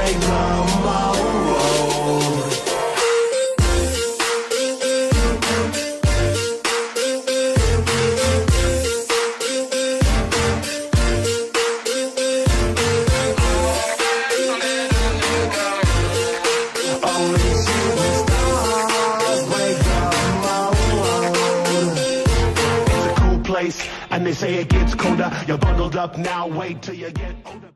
make love my road. Only shooting stars break up my world. It's a cool place, and they say it gets colder. You're bundled up now, wait till you get older.